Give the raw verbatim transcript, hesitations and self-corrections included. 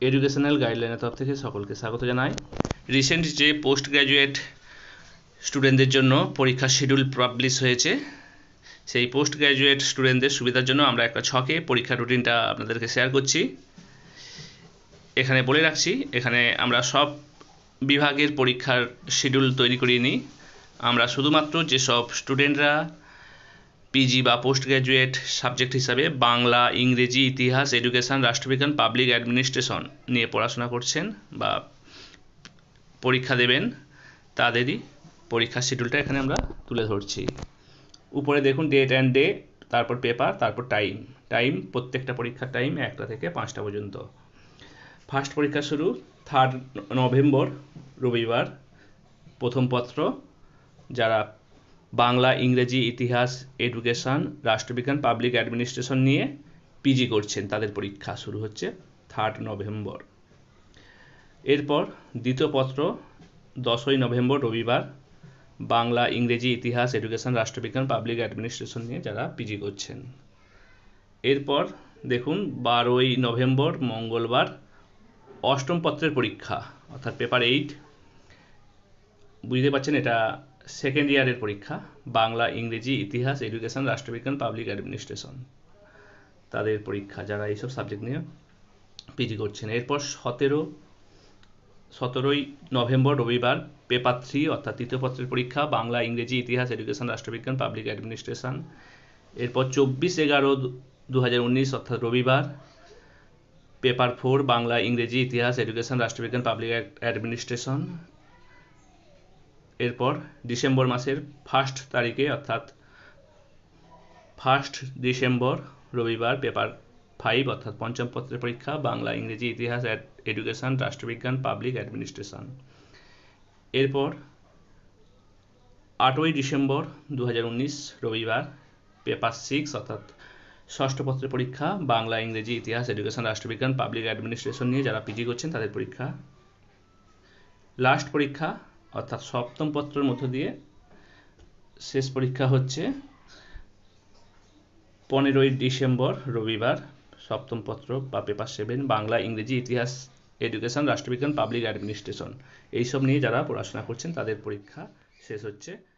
Educational গাইডলাইনের তরফ থেকে সকলকে স্বাগত জানাই। রিসেন্ট যে পোস্ট গ্র্যাজুয়েট স্টুডেন্টদের জন্য পরীক্ষার শিডিউল পাবলিশ হয়েছে, সেই পোস্ট গ্র্যাজুয়েট স্টুডেন্টদের সুবিধার জন্য আমরা একটা ছকে পরীক্ষার রুটিনটা আপনাদেরকে শেয়ার করছি। এখানে বলে রাখছি, এখানে আমরা সব বিভাগের পরীক্ষার শিডিউল তৈরি করিয়ে নিই। আমরা শুধুমাত্র যেসব স্টুডেন্টরা পিজি বা পোস্ট গ্র্যাজুয়েট সাবজেক্ট হিসাবে বাংলা, ইংরেজি, ইতিহাস, এডুকেশন, রাষ্ট্রবিজ্ঞান, পাবলিক অ্যাডমিনিস্ট্রেশন নিয়ে পড়াশোনা করছেন বা পরীক্ষা দেবেন, তাদেরই পরীক্ষার শিডিউলটা এখানে আমরা তুলে ধরছি। উপরে দেখুন ডেট অ্যান্ড ডে, তারপর পেপার, তারপর টাইম। টাইম প্রত্যেকটা পরীক্ষার টাইম একটা থেকে পাঁচটা পর্যন্ত। ফার্স্ট পরীক্ষা শুরু থার্ড নভেম্বর রবিবার। প্রথম পত্র, যারা বাংলা, ইংরেজি, ইতিহাস, এডুকেশন, রাষ্ট্রবিজ্ঞান, পাবলিক অ্যাডমিনিস্ট্রেশন নিয়ে পিজি করছেন, তাদের পরীক্ষা শুরু হচ্ছে থার্ড নভেম্বর। এরপর দ্বিতীয় পত্র দশই নভেম্বর রবিবার, বাংলা, ইংরেজি, ইতিহাস, এডুকেশন, রাষ্ট্রবিজ্ঞান, পাবলিক অ্যাডমিনিস্ট্রেশন নিয়ে যারা পিজি করছেন। এরপর দেখুন বারোই নভেম্বর মঙ্গলবার অষ্টম পত্রের পরীক্ষা, অর্থাৎ পেপার এইট। বুঝতে পারছেন এটা সেকেন্ড ইয়ারের পরীক্ষা। বাংলা, ইংরেজি, ইতিহাস, এডুকেশন, রাষ্ট্রবিজ্ঞান, পাবলিক অ্যাডমিনিস্ট্রেশন তাদের পরীক্ষা, যারা এইসব সাবজেক্ট নিয়ে পিজি করছেন। এরপর সতেরো সতেরোই নভেম্বর রবিবার পেপার থ্রি, অর্থাৎ তৃতীয় পত্রের পরীক্ষা, বাংলা, ইংরেজি, ইতিহাস, এডুকেশন, রাষ্ট্রবিজ্ঞান, পাবলিক অ্যাডমিনিস্ট্রেশন। এরপর চব্বিশ এগারো দু হাজার উনিশ অর্থাৎ রবিবার পেপার ফোর, বাংলা, ইংরেজি, ইতিহাস, এডুকেশন, রাষ্ট্রবিজ্ঞান, পাবলিক অ্যাডমিনিস্ট্রেশন। এরপর ডিসেম্বর মাসের ফার্স্ট তারিখে অর্থাৎ ফার্স্ট ডিসেম্বর রবিবার পেপার ফাইভ, অর্থাৎ পঞ্চম পত্রের পরীক্ষা, বাংলা, ইংরেজি, ইতিহাস, এডুকেশন, রাষ্ট্রবিজ্ঞান, পাবলিক অ্যাডমিনিস্ট্রেশন। এরপর আটই ডিসেম্বর দু হাজার উনিশ রবিবার পেপার সিক্স, অর্থাৎ ষষ্ঠ পত্রের পরীক্ষা, বাংলা, ইংরেজি, ইতিহাস, এডুকেশন, রাষ্ট্রবিজ্ঞান, পাবলিক অ্যাডমিনিস্ট্রেশন নিয়ে যারা পিজি করছেন তাদের পরীক্ষা। লাস্ট পরীক্ষা অর্থাৎ সপ্তম পত্রের মধ্য দিয়ে শেষ পরীক্ষা হচ্ছে পনেরোই ডিসেম্বর রবিবার সপ্তম পত্র বা পেপার সেভেন, বাংলা, ইংরেজি, ইতিহাস, এডুকেশন, রাষ্ট্রবিজ্ঞান, পাবলিক অ্যাডমিনিস্ট্রেশন এইসব নিয়ে যারা পড়াশোনা করছেন তাদের পরীক্ষা শেষ হচ্ছে